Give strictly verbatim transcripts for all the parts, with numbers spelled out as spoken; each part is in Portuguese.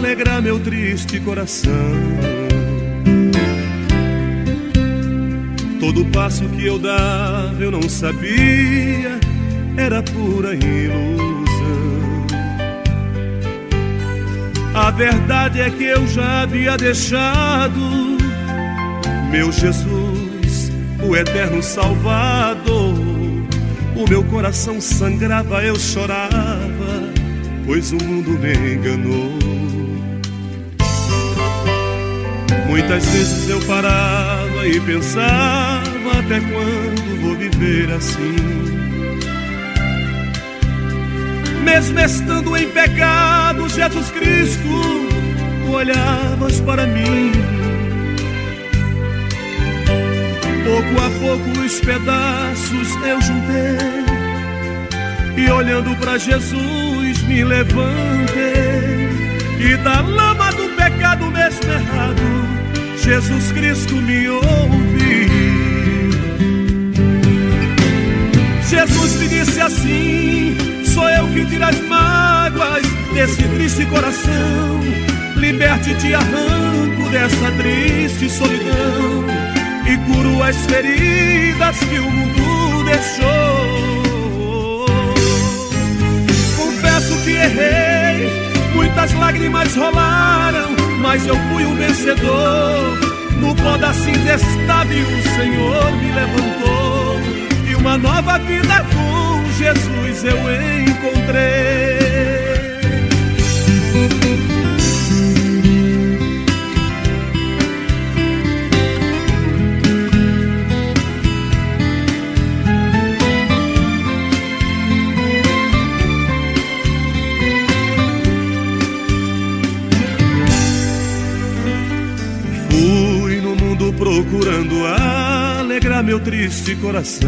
alegrar meu triste coração. Todo passo que eu dava eu não sabia, era pura ilusão. A verdade é que eu já havia deixado meu Jesus, o eterno Salvador. O meu coração sangrava, eu chorava, pois o mundo me enganou. Muitas vezes eu parava e pensava, até quando vou viver assim? Mesmo estando em pecado, Jesus Cristo, tu olhavas para mim. Pouco a pouco os pedaços eu juntei, e olhando para Jesus me levantei. E da lama do pecado mesmo errado, Jesus Cristo me ouviu. Jesus me disse assim: sou eu que tiro as mágoas desse triste coração, liberte-te, arranco dessa triste solidão, e curo as feridas que o mundo deixou. Confesso que errei, muitas lágrimas rolaram, mas eu fui um vencedor. No pó da cinza estável o Senhor me levantou, e uma nova vida com Jesus eu encontrei. Procurando alegrar meu triste coração.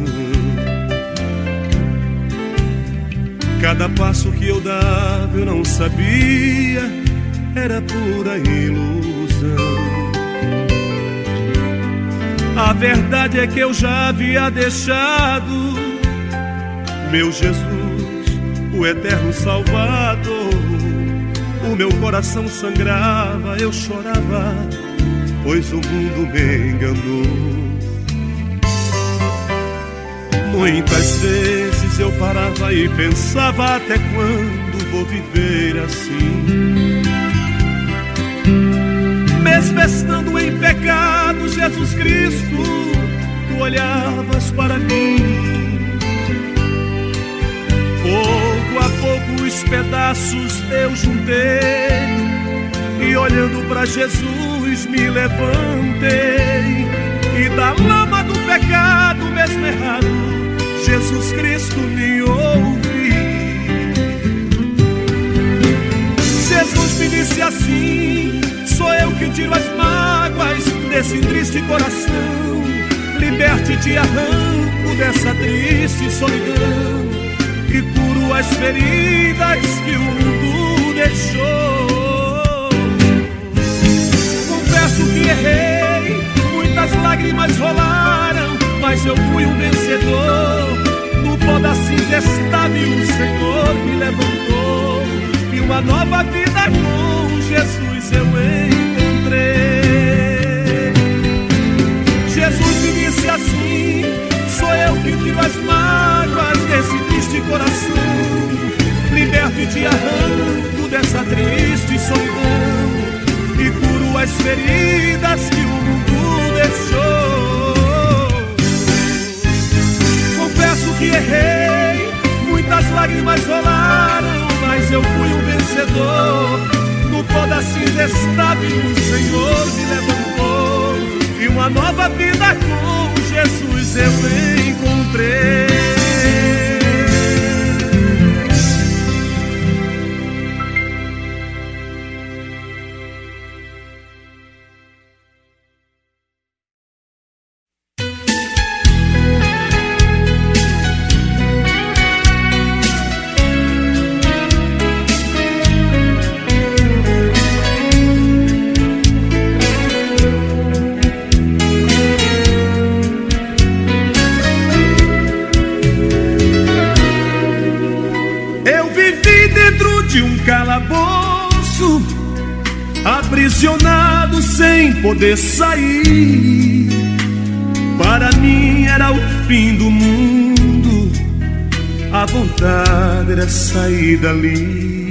Cada passo que eu dava eu não sabia, era pura ilusão. A verdade é que eu já havia deixado meu Jesus, o eterno Salvador. O meu coração sangrava, eu chorava, pois o mundo me enganou. Muitas vezes eu parava e pensava, até quando vou viver assim? Mesmo estando em pecado, Jesus Cristo, tu olhavas para mim. Pouco a pouco os pedaços eu juntei, e olhando para Jesus me levantei. E da lama do pecado mesmo errado, Jesus Cristo me ouviu. Jesus me disse assim: sou eu que tiro as mágoas desse triste coração, liberte-te, arranco dessa triste solidão, e curo as feridas que o mundo deixou. Confesso que errei, muitas lágrimas rolaram, mas eu fui um vencedor. No pó da cinza estável o Senhor me levantou, e uma nova vida com Jesus eu encontrei. Jesus me disse assim: sou eu que tiro as mágoas desse triste coração, liberto-te, arranco dessa triste solidão, e curo as feridas que o mundo deixou. Confesso que errei, muitas lágrimas rolaram, mas eu fui um vencedor. No pó da cinza estável o Senhor me levantou, e uma nova vida com Jesus eu encontrei. aprisionado sem poder sair. Para mim era o fim do mundo, a vontade era sair dali.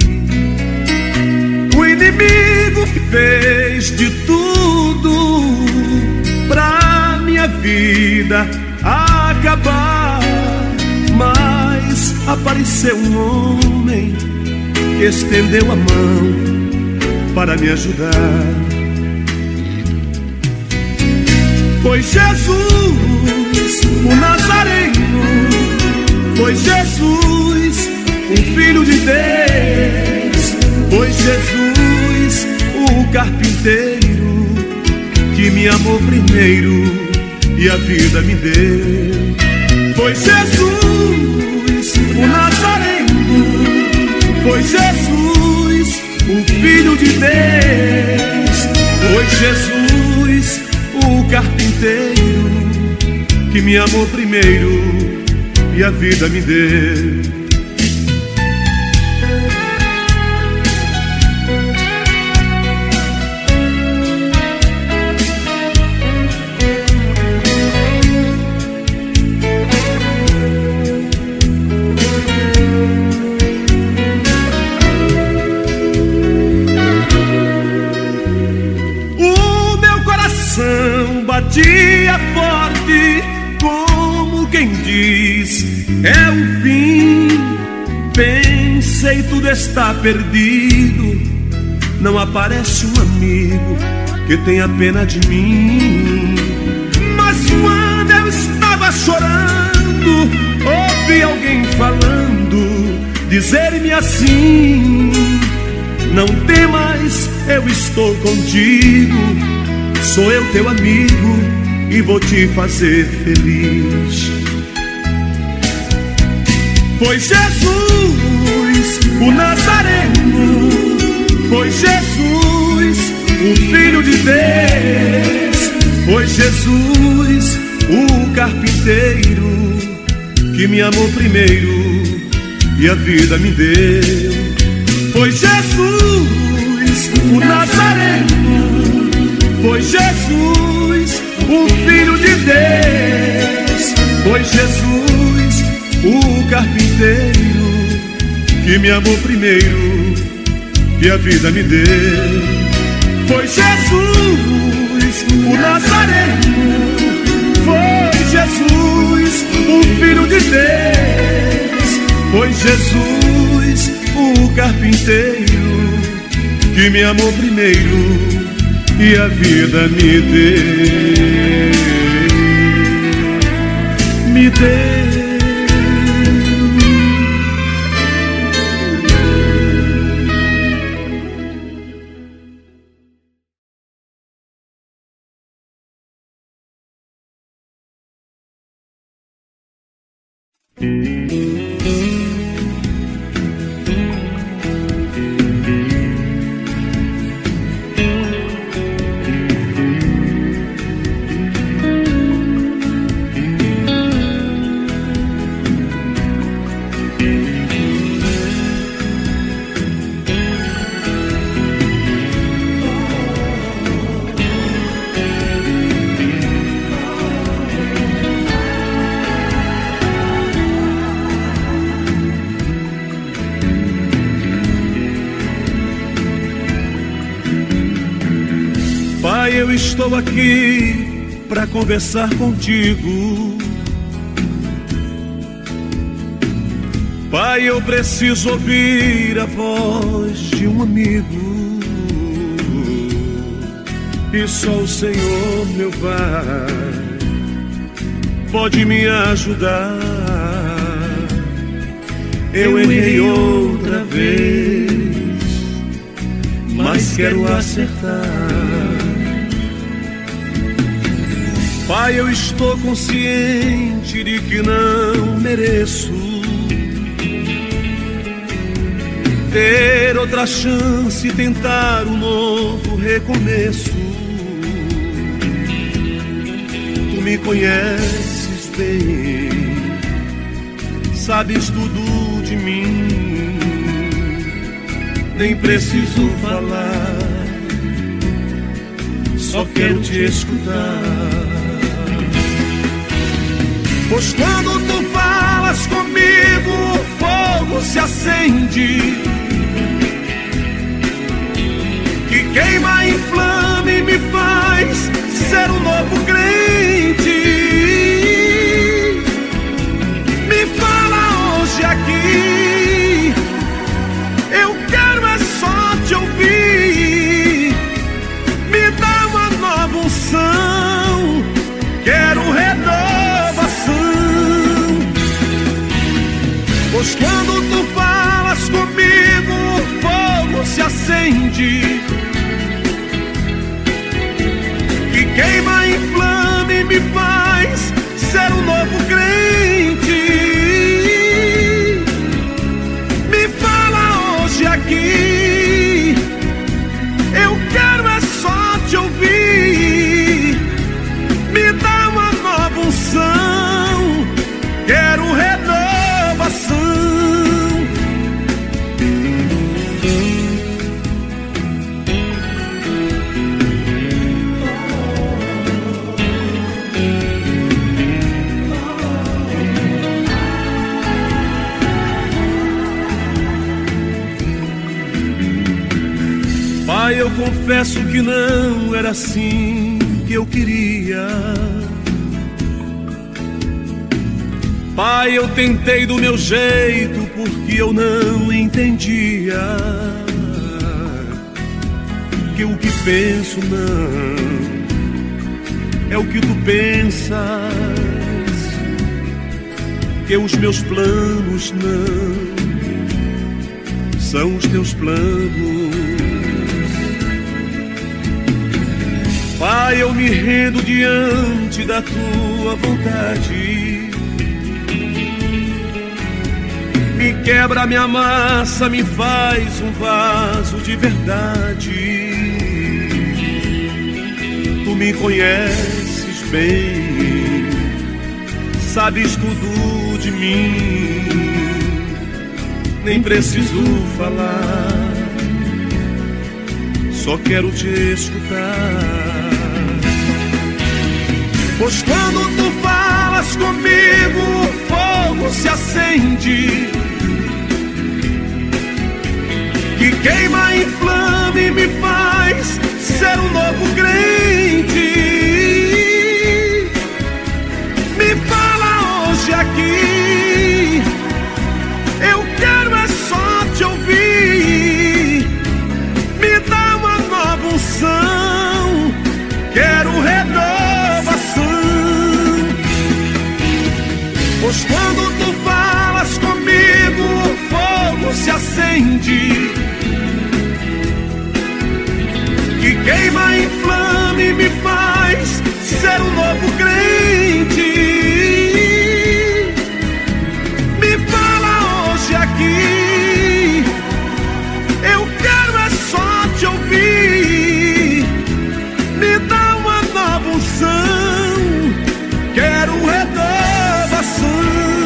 O inimigo fez de tudo pra minha vida acabar, mas apareceu um homem que estendeu a mão para me ajudar. Foi Jesus, o Nazareno, foi Jesus, o Filho de Deus, foi Jesus, o carpinteiro, que me amou primeiro e a vida me deu. Foi Jesus, o Nazareno, foi Jesus, o Filho de Deus, foi Jesus, o carpinteiro, que me amou primeiro e a vida me deu. Batia forte, como quem diz, é o fim. Pensei, tudo está perdido. Não aparece um amigo que tenha pena de mim. Mas quando eu estava chorando, ouvi alguém falando, dizer-me assim: não temas, eu estou contigo. Sou eu teu amigo e vou te fazer feliz. Foi Jesus, o Nazareno, foi Jesus, o Filho de Deus, foi Jesus, o carpinteiro, que me amou primeiro e a vida me deu. Foi Jesus, o Nazareno, foi Jesus, o Filho de Deus, foi Jesus, o carpinteiro, que me amou primeiro e a vida me deu. Foi Jesus, o Nazareno, foi Jesus, o Filho de Deus, foi Jesus, o carpinteiro, que me amou primeiro e a vida me deu, me deu. Eu estou aqui para conversar contigo. Pai, eu preciso ouvir a voz de um amigo, e só o Senhor, meu Pai, pode me ajudar. Eu errei outra vez, mas quero acertar. Pai, eu estou consciente de que não mereço ter outra chance e tentar um novo recomeço. Tu me conheces bem, sabes tudo de mim, nem preciso falar só quero te escutar. Pois quando tu falas comigo, o fogo se acende, que queima, inflama e me faz ser um novo crente. Me fala hoje aqui, eu quero é só te ouvir. Me dá uma nova unção, quero renovação. Pois quando tu falas comigo, o fogo se acende, que queima, inflama e me faz ser um novo crente. Me fala hoje aqui, eu quero é só te ouvir. Me dá uma nova unção, quero renovação. Pai, eu confesso que não era assim que eu queria. Pai, eu tentei do meu jeito porque eu não entendia que o que penso não é o que tu pensas, que os meus planos não são os teus planos. Pai, eu me rendo diante da tua vontade. Me quebra, me amassa, me faz um vaso de verdade. Tu me conheces bem, sabes tudo de mim, nem preciso falar, só quero te escutar. Pois quando tu falas comigo, o fogo se acende, que queima, inflama e me faz ser um novo crente. Me fala hoje aqui, eu quero é só te ouvir. Me dá uma nova unção, quero renovação. Pois quando tu falas comigo, o fogo se acende, que queima, inflama e me faz ser um novo crente. Me fala hoje aqui, eu quero é só te ouvir. Me dá uma nova unção, quero renovação.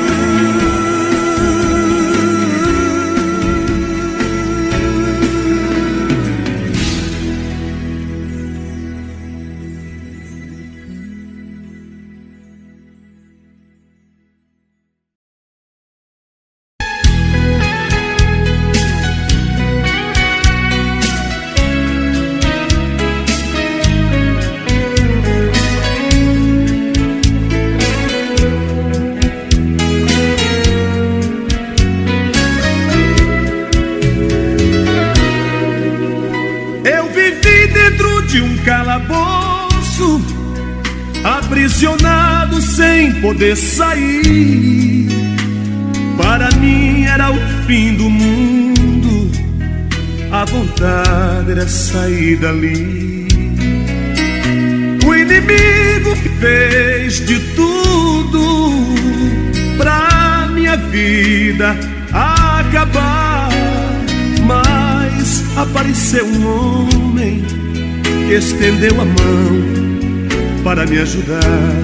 Calabouço, aprisionado sem poder sair. Para mim era o fim do mundo, a vontade era sair dali. O inimigo fez de tudo pra minha vida acabar, mas apareceu um homem que estendeu a mão para me ajudar.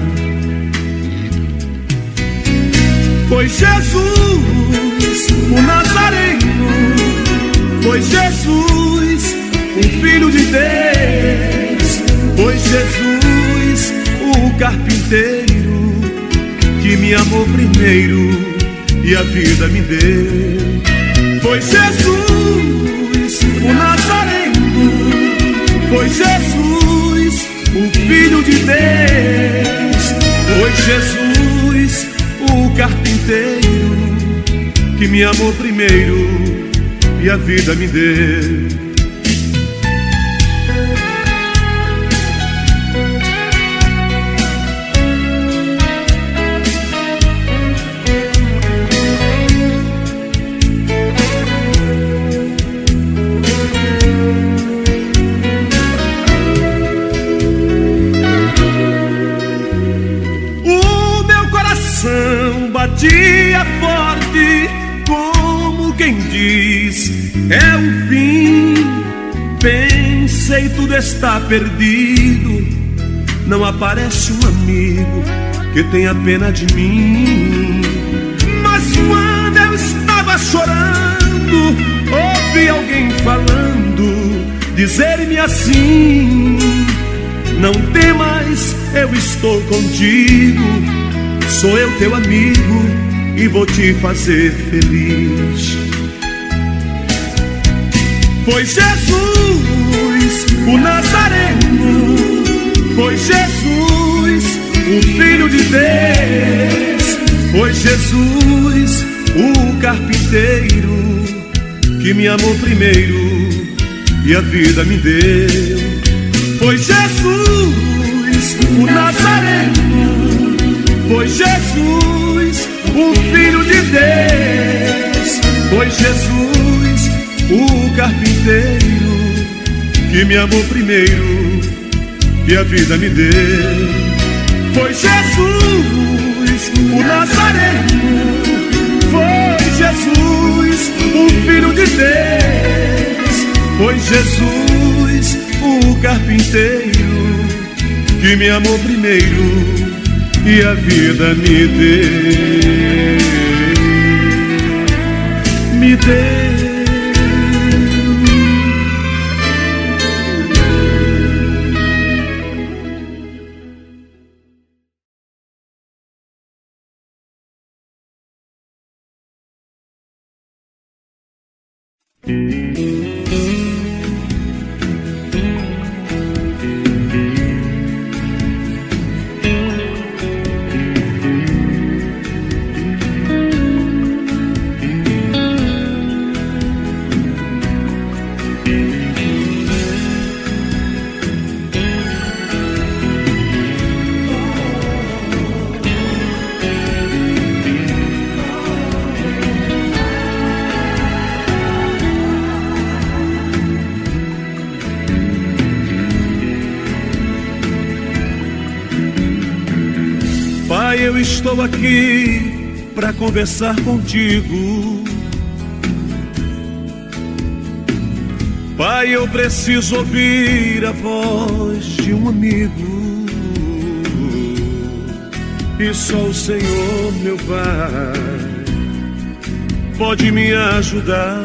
Foi Jesus, o Nazareno, foi Jesus, o Filho de Deus, foi Jesus, o carpinteiro, que me amou primeiro e a vida me deu. Foi Jesus, o Nazareno, foi Jesus, o Filho de Deus. Foi Jesus, o carpinteiro, que me amou primeiro e a vida me deu. Batia forte, como quem diz, é o fim. Pensei, tudo está perdido. Não aparece um amigo que tenha pena de mim. Mas quando eu estava chorando, ouvi alguém falando, dizer-me assim: não temas, eu estou contigo. Sou eu teu amigo e vou te fazer feliz. Foi Jesus, o Nazareno, foi Jesus, o Filho de Deus. Foi Jesus, o carpinteiro, que me amou primeiro e a vida me deu. Foi Jesus, o Nazareno, foi Jesus, o Filho de Deus. Foi Jesus, o carpinteiro, que me amou primeiro e a vida me deu. Foi Jesus, o Nazareno, foi Jesus, o Filho de Deus. Foi Jesus, o carpinteiro, que me amou primeiro e a vida me deu, me deu. Pai, eu estou aqui para conversar contigo. Pai, eu preciso ouvir a voz de um amigo, e só o Senhor, meu Pai, pode me ajudar.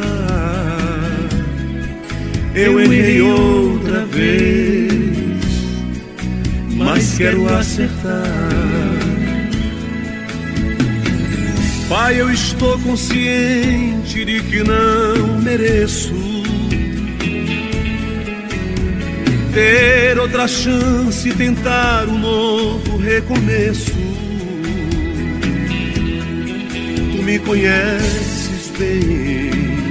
Eu errei outra vez, mas quero acertar. Pai, eu estou consciente de que não mereço ter outra chance, tentar um novo recomeço. Tu me conheces bem,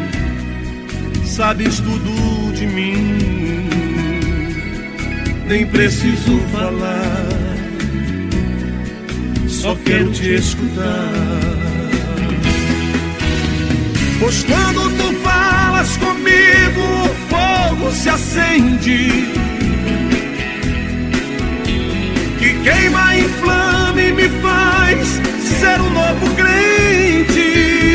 sabes tudo de mim, nem preciso falar, só quero te escutar. Pois quando tu falas comigo, o fogo se acende, que queima, inflama e me faz ser um novo crente.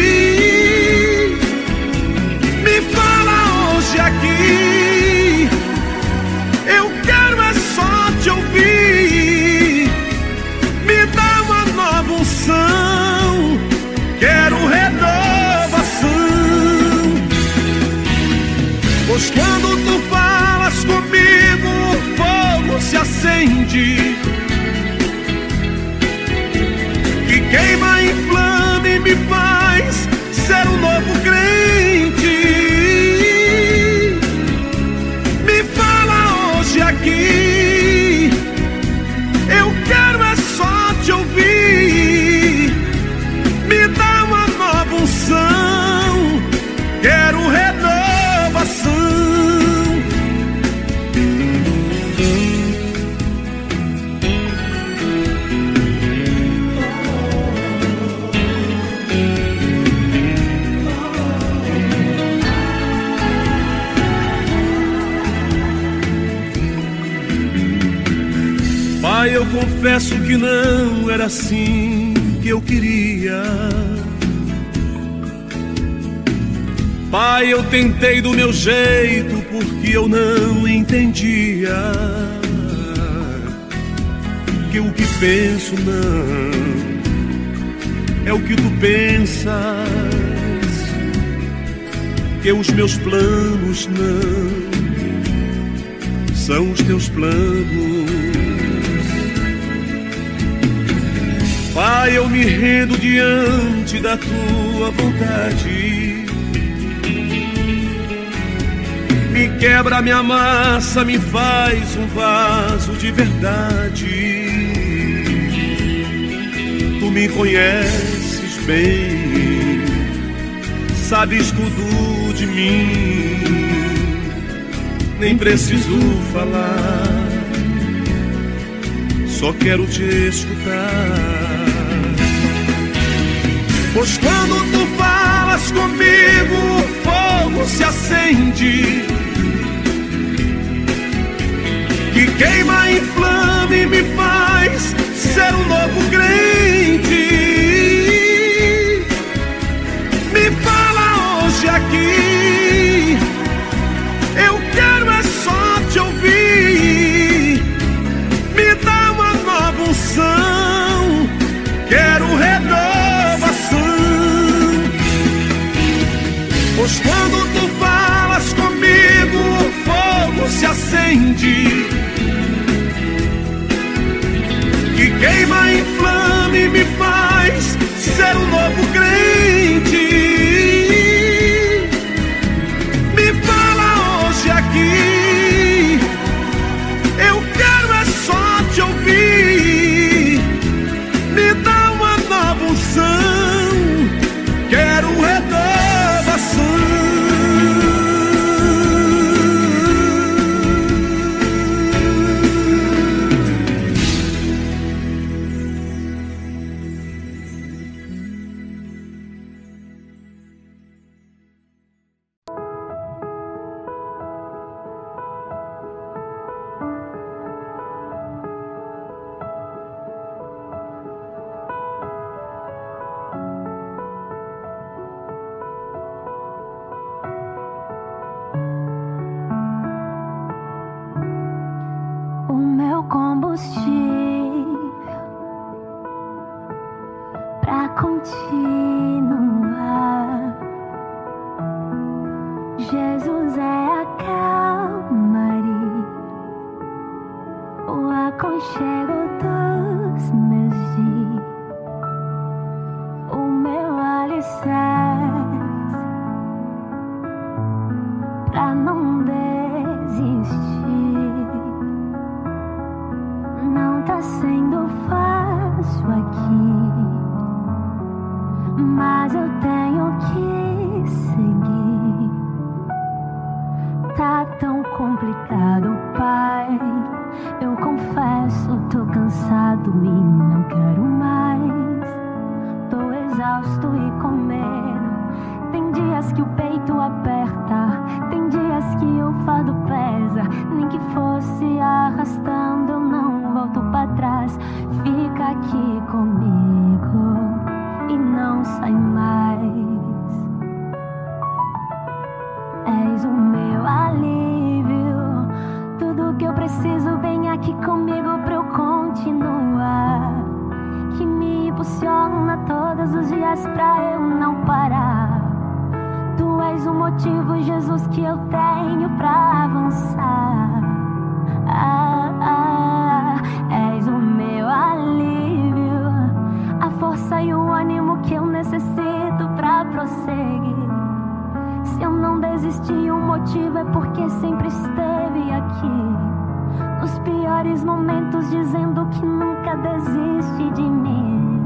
Me fala hoje aqui, eu quero é só te ouvir. Me dá uma nova unção, quero renovação. Pois quando tu falas comigo, acende, que queima, inflama e me faz ser um novo crente. Me fala hoje aqui, eu quero é só te ouvir. Me dá uma nova unção, quero renovação. Pai, eu confesso que não era assim que eu queria. Pai, eu tentei do meu jeito porque eu não entendia que o que penso não é o que tu pensas, que os meus planos não são os teus planos. Pai, eu me rendo diante da tua vontade. Me quebra, me amassa, me faz um vaso de verdade. Tu me conheces bem, sabes tudo de mim, nem preciso falar, só quero te escutar. Pois quando tu falas comigo, o fogo se acende, que queima, inflama e me faz ser um novo crente. Me fala hoje aqui, eu quero é só te ouvir. Me dá uma nova unção, quero renovação. Pois quando tu falas comigo, o fogo se acende, que queima, inflama e me faz ser um novo crente. Me fala hoje aqui, eu quero é só te ouvir. Me dá uma nova unção, quero renovação. Pra continuar, Jesus é a calmaria, o aconchego dos meus dias, o meu alicerce, pra não desistir. Não tá sendo fácil aqui, mas eu tenho que seguir. Tá tão complicado, Pai. Eu confesso, tô cansado e não quero mais. Tô exausto e com medo. Tem dias que o peito aperta, tem dias que o fardo pesa. Nem que fosse arrastando, eu não volto pra trás. Fica aqui comigo e não sai mais. És o meu alívio, tudo que eu preciso vem aqui comigo pra eu continuar. Que me impulsiona todos os dias pra eu não parar. Tu és o motivo, Jesus, que eu tenho pra avançar. Ah, ah. piores momentos, dizendo que nunca desiste de mim.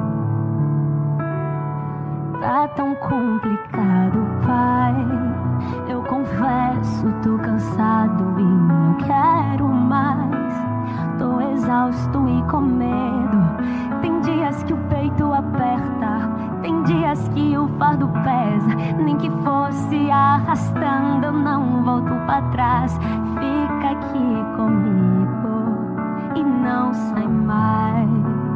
Tá tão complicado, Pai. Eu confesso, tô cansado e não quero mais. Tô exausto e com medo. Tem dias que o peito aperta, tem dias que o fardo pesa. Nem que fosse arrastando, eu não volto pra trás. Fica aqui comigo e não sai mais.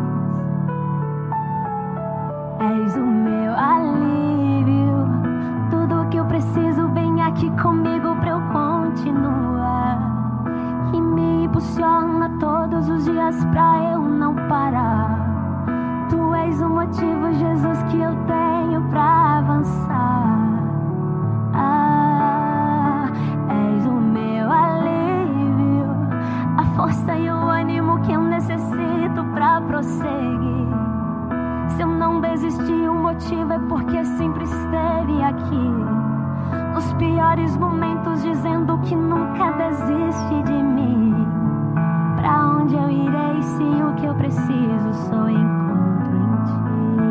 És o meu alívio, tudo que eu preciso, vem aqui comigo pra eu continuar. Que me impulsiona todos os dias pra eu não parar. Tu és o motivo, Jesus, que eu tenho pra avançar. Ah, és o meu alívio, a força e o ânimo que eu necessito pra prosseguir. Se eu não desisti, o motivo é porque sempre esteve aqui. Nos piores momentos, dizendo que nunca desiste de mim. Pra onde eu irei se o que eu preciso só encontro em ti?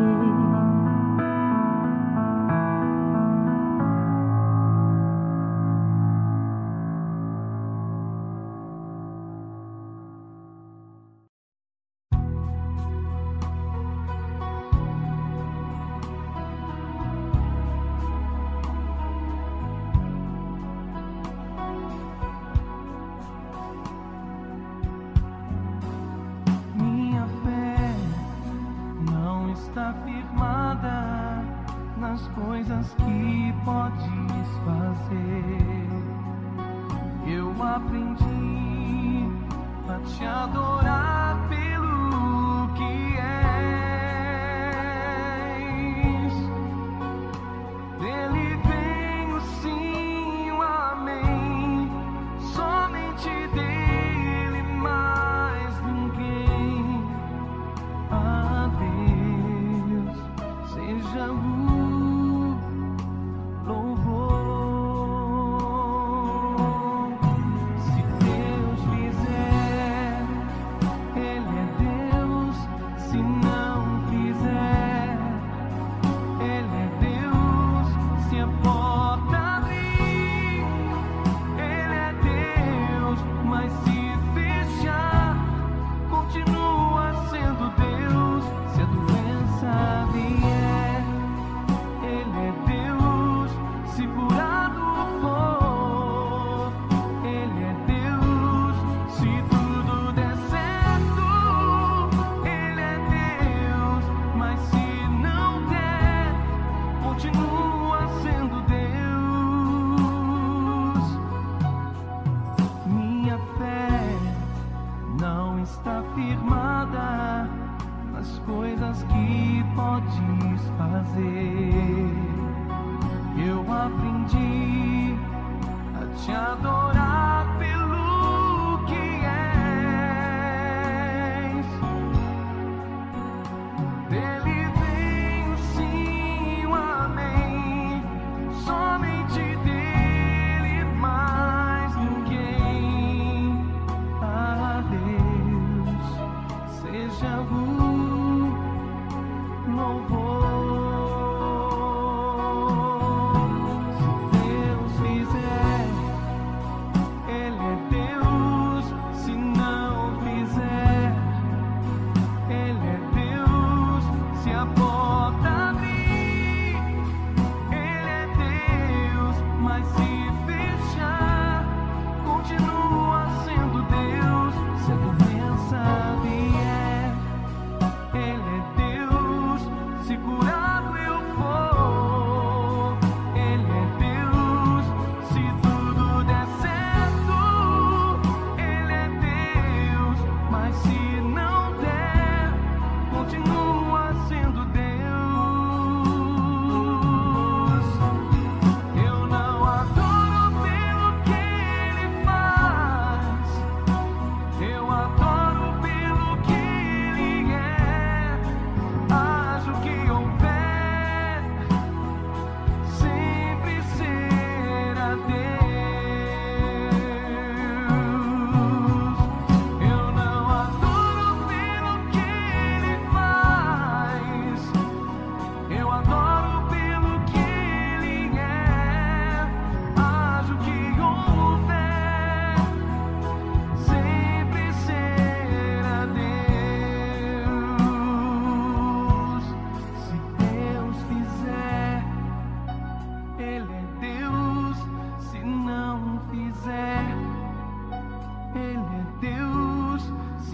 Está firmada nas coisas que podes fazer. Eu aprendi a te adorar pelo que és. Dele vem o sim, o amém. Somente dele, mais ninguém. A Deus seja o louvor. Se Deus fizer, Ele é Deus. Se não fizer, Ele é Deus. Se a porta abrir, Ele é Deus. Mas se fechar, continua sendo Deus. Se a doença vier, Ele é Deus. Se curado for, Ele é Deus. Se tudo der certo, Ele é Deus. Mas se não der, continua sendo Deus. Minha fé não está firmada nas coisas que podes fazer. Eu aprendi a te adorar pelo que és. Dele vem o sim, o amém. Somente dele, mais ninguém. A Deus seja o louvor. Se Deus fizer,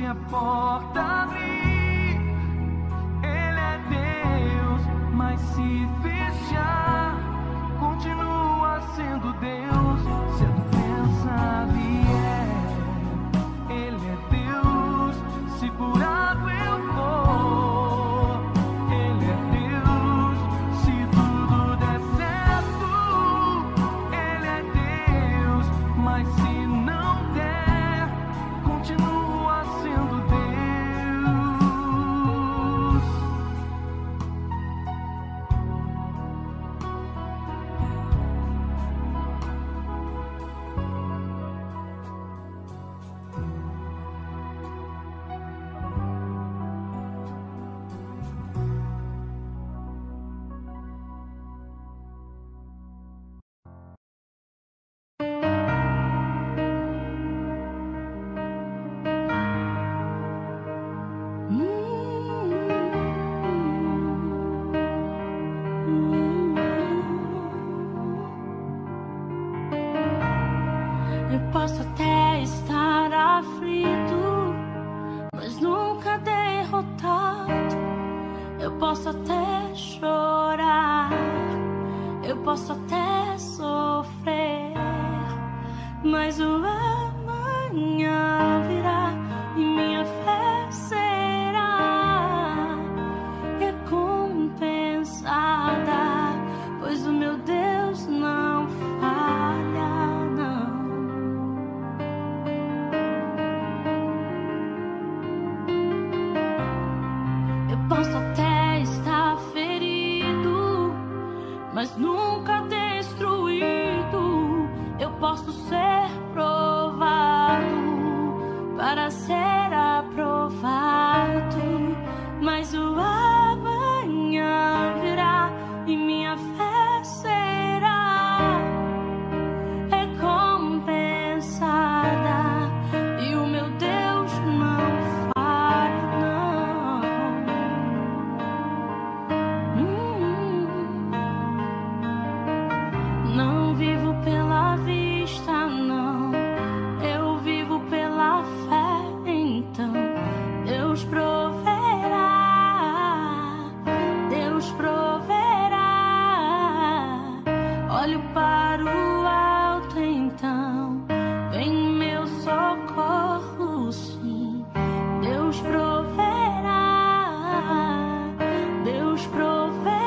a porta abrir, Ele é Deus, mas se fechar, continua sendo Deus. Se a doença vier, Ele é Deus, segurado eu vou. Ele é Deus, se tudo der certo, Ele é Deus, mas se não der, continua sendo Deus. Eu posso até estar aflito, mas nunca derrotado. Eu posso até chorar, eu posso até sofrer, mas o amanhã virá e minha fé será recompensada, pois o meu Deus não falha. Posso até estar ferido, mas nunca destruído. Eu posso ser provado para ser aprovado, mas o amanhã virá e minha fé será recompensada, e o meu Deus não falha, não. Não vivo pela vista, não, eu vivo pela fé. Então Deus proverá, Deus proverá. Olho para o alto, então vem meu socorro, sim. Deus proverá, Deus proverá.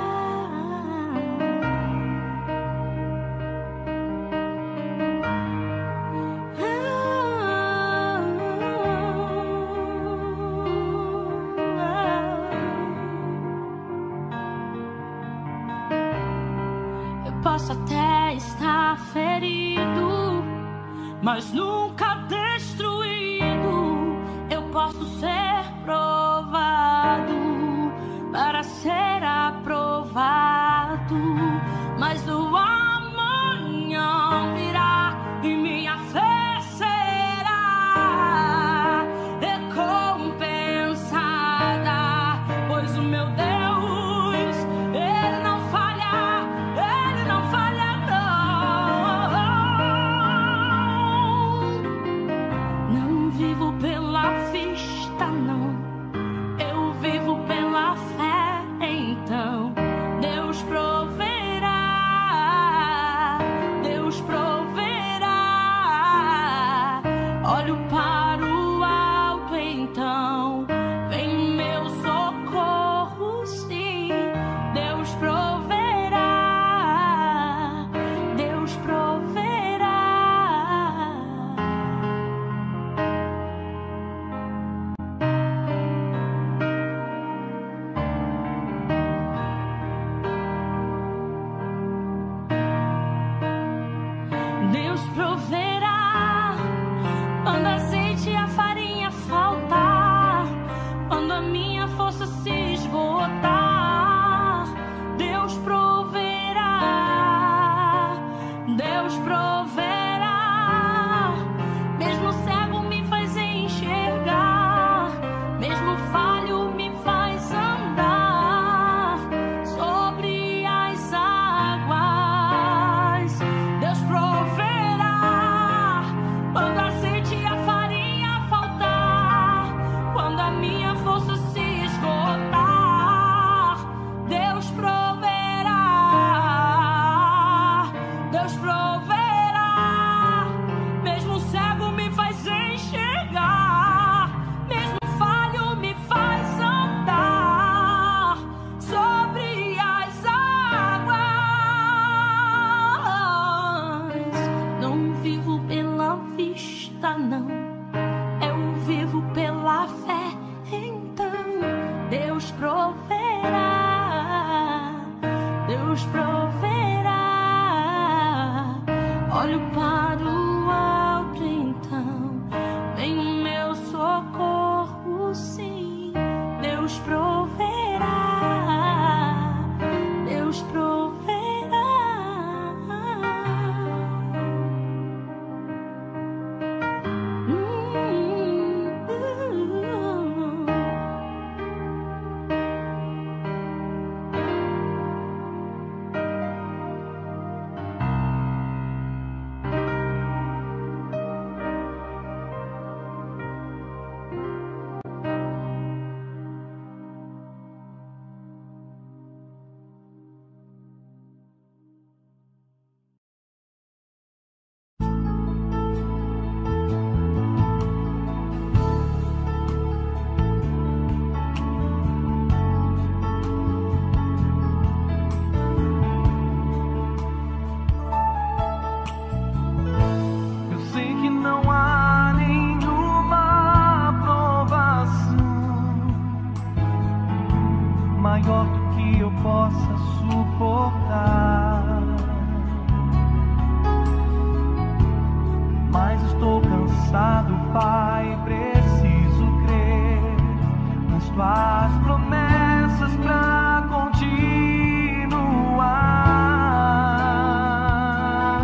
Posso até estar ferido, mas nunca destruído. Eu posso ser provado para ser aprovado, mas o amanhã virá e minha fé será recompensada, pois o meu Deus, Ele não falha, Ele não falha, não. Não vivo pela vista, não, eu vivo pela fé. Então Deus proverá, custa não, eu vivo pela fé. Então Deus proverá, Deus proverá. Olho para o alto, então vem o meu socorro, sim. Deus proverá, Deus proverá. Maior do que eu possa suportar, mas estou cansado, Pai, preciso crer nas tuas promessas pra continuar.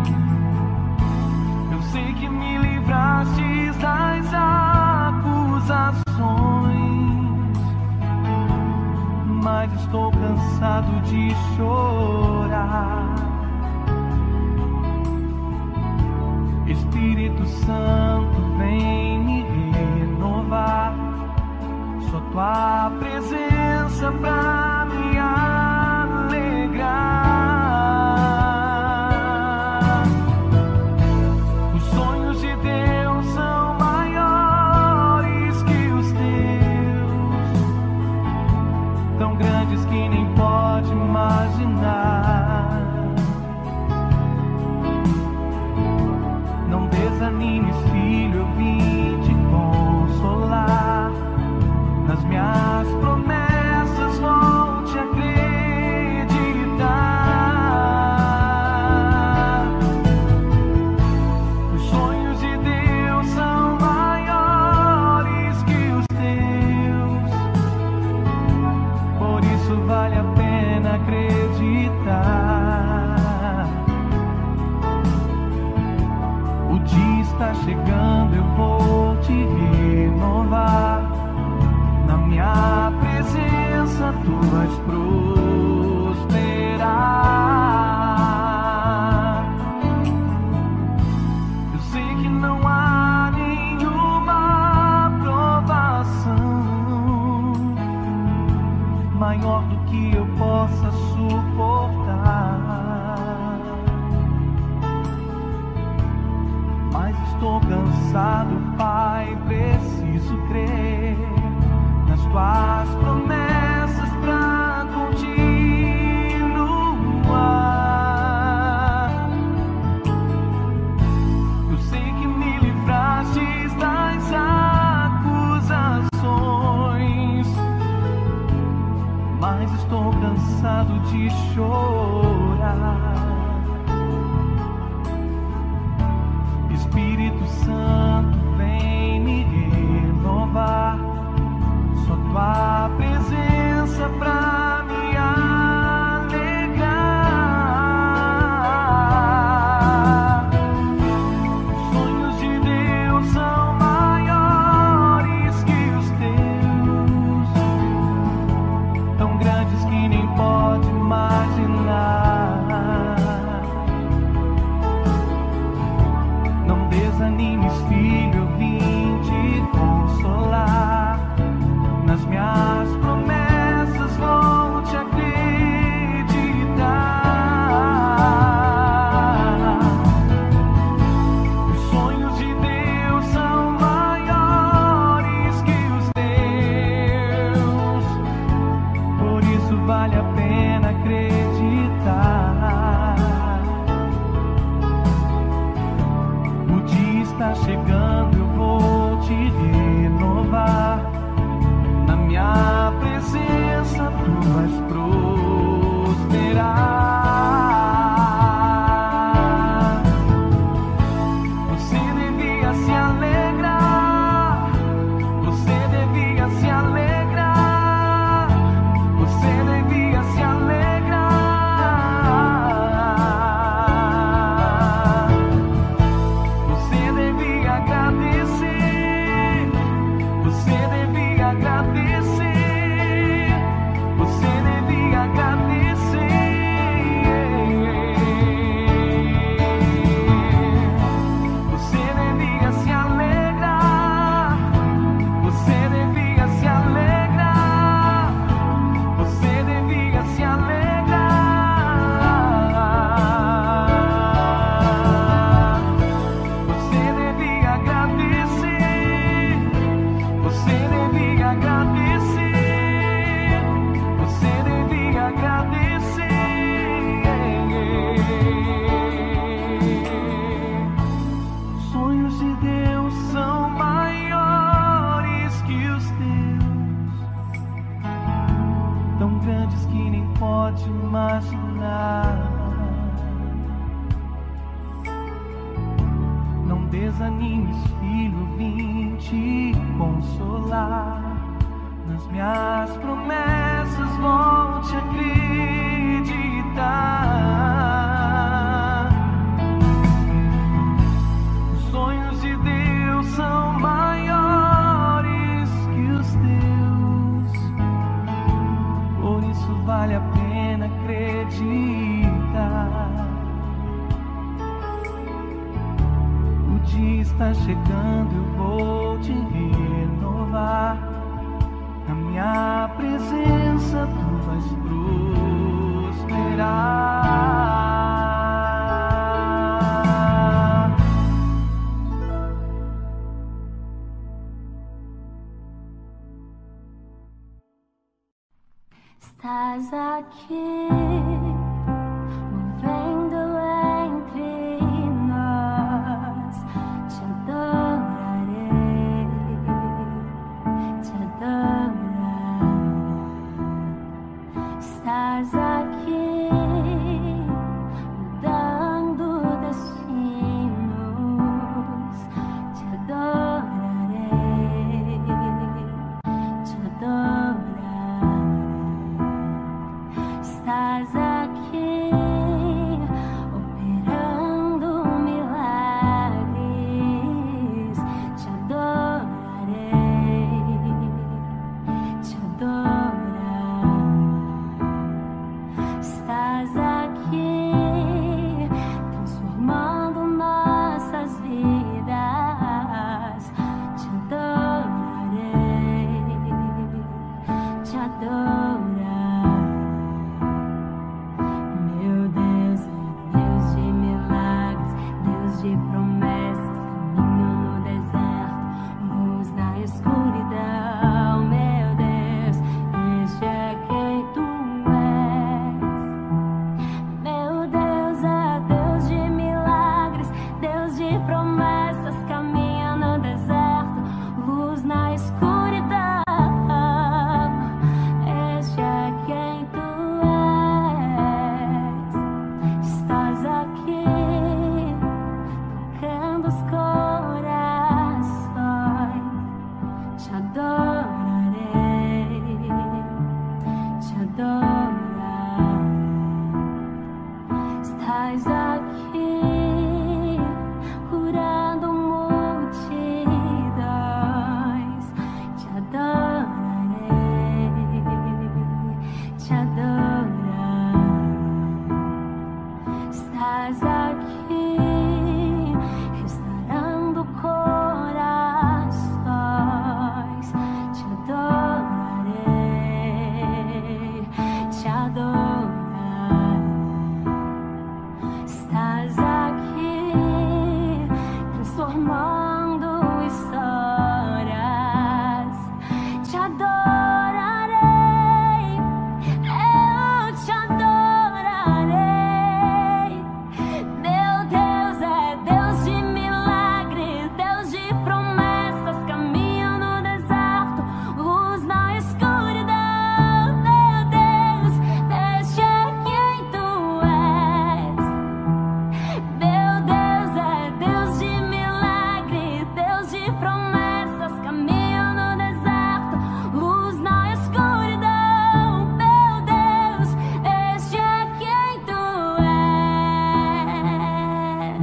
Eu sei que me livraste das acusações, mas estou cansado de chorar. Espírito Santo, vem me renovar. Só tua presença pra me alegrar. Os sonhos de Deus são maiores que os teus, tão grandes que nem pode imaginar. Não desanimes, filho, eu vim te consolar. Nas minhas promessas volte a acreditar. Os sonhos de Deus são maiores que os teus, por isso vale a pena acreditar. O dia está chegando, eu vou te renovar. Na minha presença tu vais prosperar. Eu sei que não há nenhuma provação maior do que eu possa suportar, mas estou cansado, Pai, preciso crer nas tuas promessas pra continuar. Eu sei que me livraste das acusações, mas estou cansado de chorar. Espírito Santo, vem me renovar. Só tua presença pra me alegrar. Os sonhos de Deus são maiores que os teus, tão grandes que nem pode imaginar. Não desanimes, filho, eu vim te consolar. Nas minhas promessas volte a acreditar. Os sonhos de Deus são maiores que os teus, por isso vale a pena acreditar. O dia está chegando, sonhos de Deus são maiores que os teus, tão grandes que nem pode imaginar. Não desanimes, filho, vim te consolar. Nas minhas promessas volte a acreditar. Os sonhos de Deus são maiores que os teus, por isso vale a pena acreditar. O dia está chegando, eu vou te renovar. Na minha presença tu vais prosperar. Estás aqui, movendo entre nós. Te adorarei, te adorarei. Estás aqui, mudando destinos. Te adorarei, te adorarei. Estás aqui, operando milagres. Te adorarei, te adorarei. Estás aqui, transformando nossas vidas. Te adorarei, te adorarei. Meu Deus é Deus de milagres, Deus de promessas, caminho no deserto, luz na escuridão. Meu Deus, este é quem tu és. Meu Deus é Deus de milagres, Deus de promessas, caminho no deserto, luz na escuridão. Este é quem tu és. Estás aqui, tocando os corações. Te adorarei, te adorarei. Estás aqui, curando multidões. Te adorarei, te adorarei. Estás aqui, restaurando corações. Te adorarei, te adorarei. Estás aqui, transformando histórias. Te adorarei, eu te adorarei. Meu Deus é Deus de milagres, Deus de promessas, caminho no deserto, luz na escuridão. Meu Deus, este é quem tu és. Meu Deus é Deus de milagres, Deus de promessas, caminho no deserto, luz na escuridão. Meu Deus, este é quem tu és.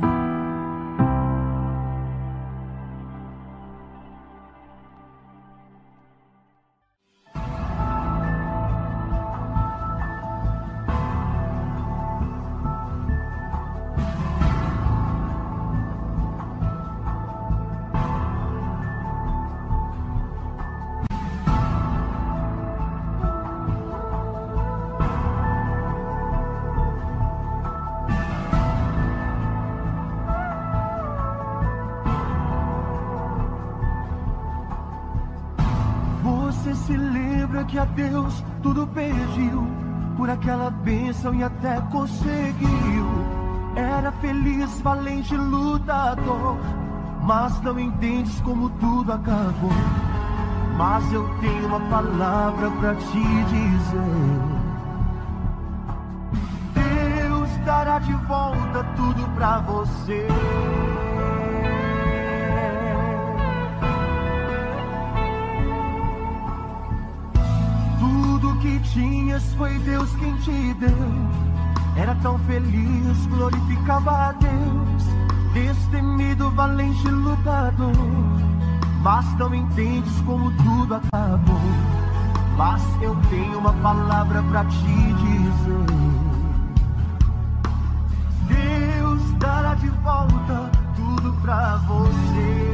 Você se lembra que a Deus tudo pediu, por aquela bênção e até conseguiu. Era feliz, valente, lutador, mas não entendes como tudo acabou. Mas eu tenho uma palavra pra te dizer: Deus dará de volta tudo pra você. Tudo que tinhas foi Deus quem te deu. Era tão feliz, glorificava a Deus, destemido, valente, lutador. Mas não entendes como tudo acabou. Mas eu tenho uma palavra pra te dizer: Deus dará de volta tudo pra você.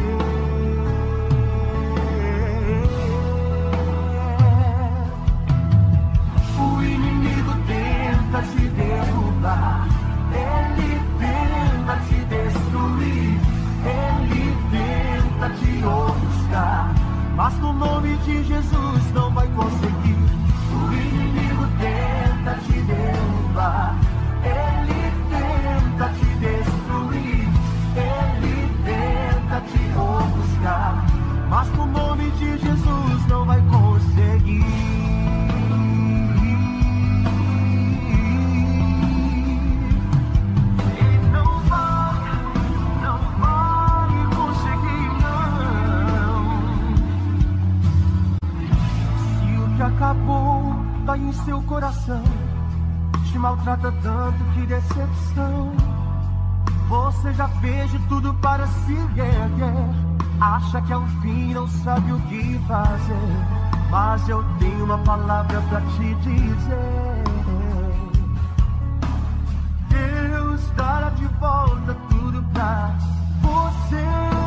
O inimigo tenta te derrubar, ele tenta te destruir, ele tenta te ofuscar, mas no nome de Jesus não vai conseguir. O inimigo tenta te derrubar, ele tenta te destruir, ele tenta te ofuscar, mas no nome de Jesus não vai conseguir. Acabou, dói em seu coração, te maltrata tanto, que decepção. Você já fez de tudo para se erguer, acha que é o fim, não sabe o que fazer. Mas eu tenho uma palavra pra te dizer: Deus dará de volta tudo pra você.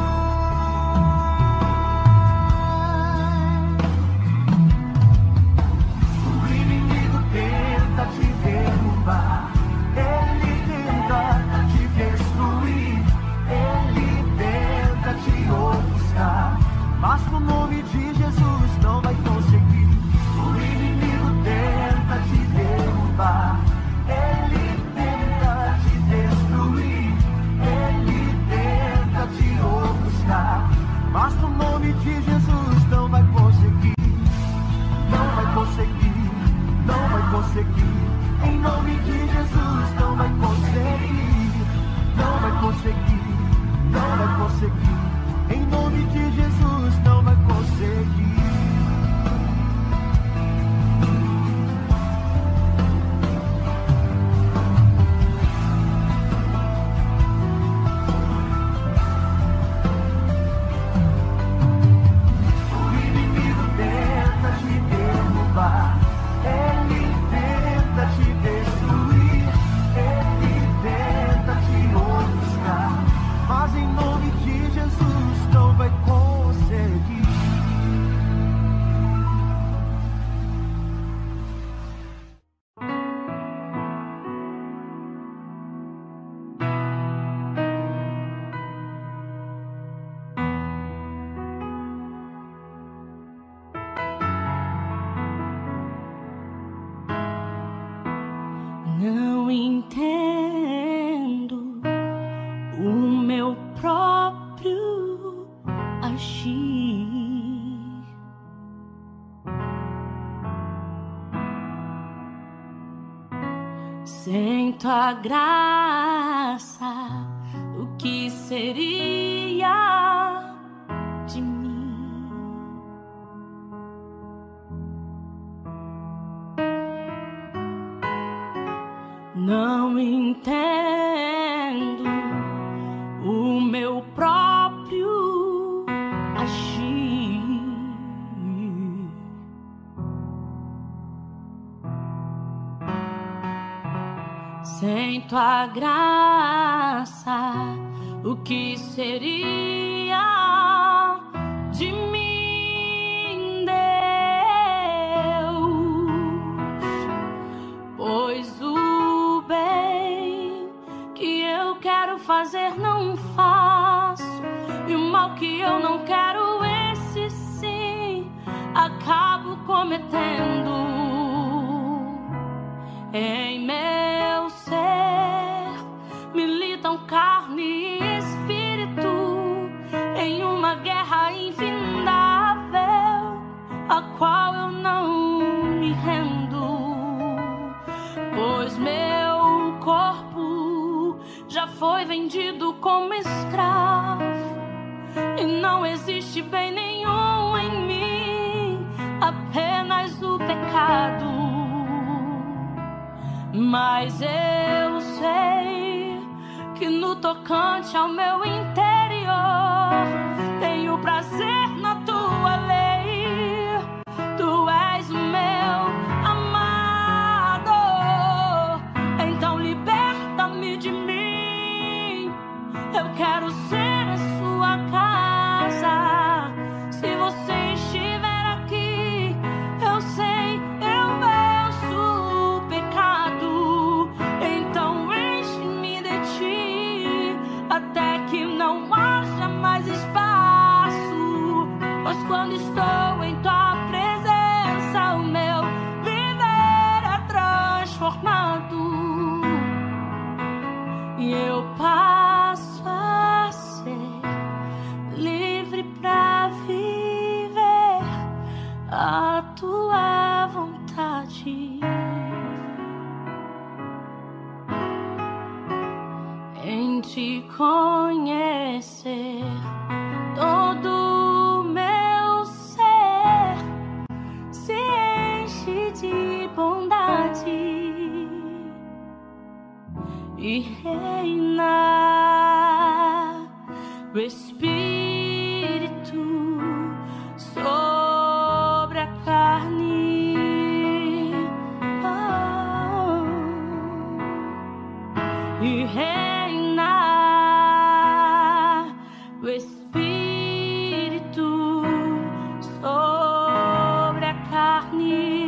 Te derrubar, ele tenta te destruir, ele tenta te ofuscar, mas no nome de Jesus não vai conseguir. O inimigo tenta te derrubar, ele tenta te destruir, ele tenta te ofuscar, mas no nome de Jesus não vai conseguir. Não vai conseguir, não vai conseguir. Em nome de Jesus não vai conseguir, não vai conseguir, não vai conseguir. Em nome de Jesus não vai conseguir. O inimigo tenta te derrubar, ele tenta te destruir, ele tenta te ofuscar, mas em nome de Jesus não vai conseguir. Não entendo o meu próprio agir. Sem tua graça, o que seria de mim? Não entendo o meu próprio agir. Sem tua graça, o que seria de mim, Deus? Pois o bem que eu quero fazer não faço, e o mal que eu não quero, esse sim acabo cometendo. Em meu ser militam carne e espírito, existe bem nenhum em mim, apenas o pecado. Mas eu sei que no tocante ao meu interior tenho prazer na tua lei. Tu és o meu amado, então liberta-me de mim. Eu quero ser a sua casa. Se você estiver aqui, eu sei, eu venço o pecado. Então enche-me de ti, até que não haja mais espaço. Pois quando estou em tua presença, o meu viver é transformado. E eu passo a ser livre pra viver a tua vontade. Em te conhecer, todo meu ser se enche de bondade e reinar o Espírito sobre a carne, oh, e reinar o Espírito sobre a carne.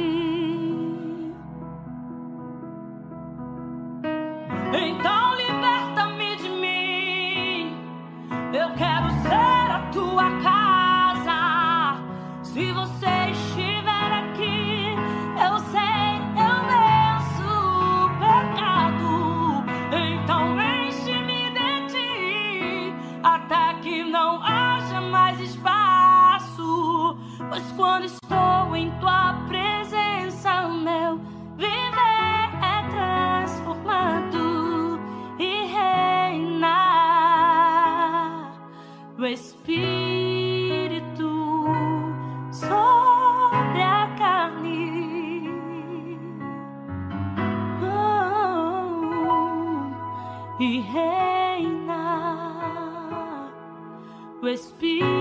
Então liberta-me de mim. Eu quero ser a tua casa. Se você estiver aqui, eu sei, eu venço o pecado. Então enche-me de ti, até que não haja mais espaço. Pois quando estou em tua presença, o meu viver é transformado e reinar o Espírito sobre a carne, oh, e reinar o Espírito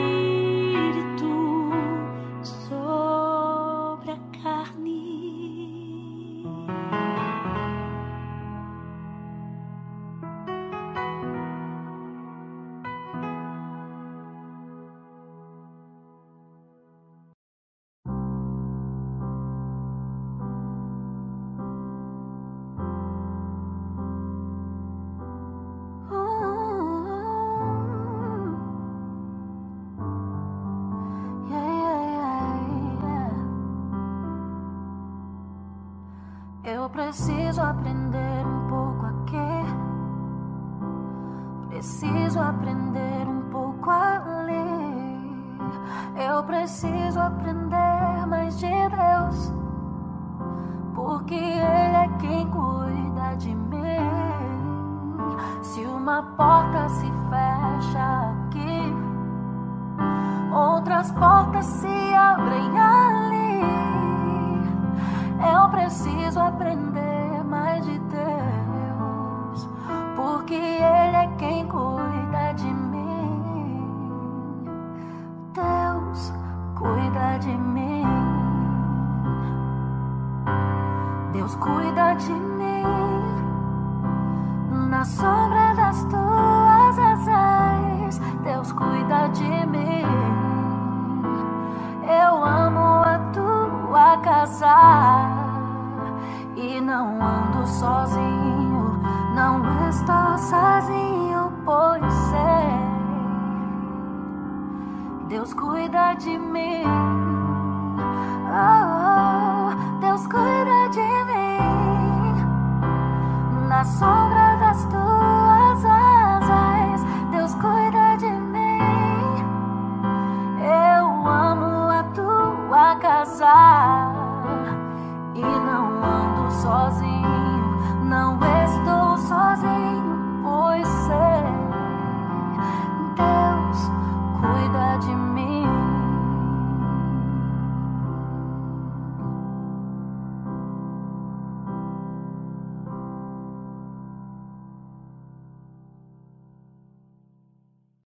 sobre a carne. Eu preciso aprender um pouco a quê? Preciso aprender um pouco a ler. Eu preciso aprender mais de Deus, porque Ele é quem cuida de mim. Se uma porta se fecha aqui, outras portas se abrem ali. Eu preciso aprender mais de Deus, porque Ele é quem cuida de mim. Deus cuida de mim. Deus cuida de mim. Na sombra das tuas asas, Deus cuida de mim. Eu amo a tua casa e não ando sozinho, não estou sozinho, pois sei, Deus cuida de mim. Oh, Deus cuida de mim. Na sombra das tuas asas, Deus cuida de mim. Eu amo a tua casa e não ando sozinho.